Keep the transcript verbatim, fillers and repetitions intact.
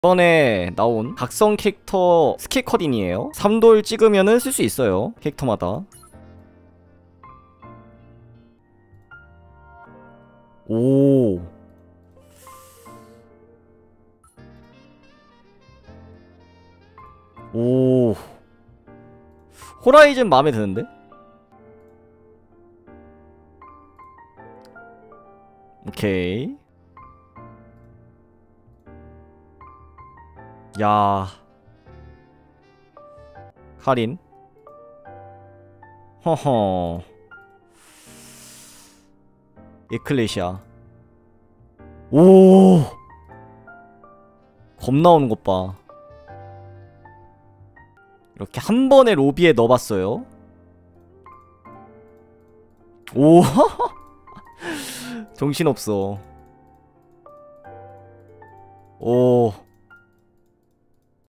이번에 나온 각성 캐릭터 스킬컷인이에요. 삼 돌 찍으면은 쓸 수 있어요, 캐릭터마다. 오. 오. 호라이즌 마음에 드는데? 오케이. 야. 카린. 허허. 에클레시아. 오. 겁 나오는 것 봐. 이렇게 한 번에 로비에 넣어봤어요. 오. 정신없어. 오.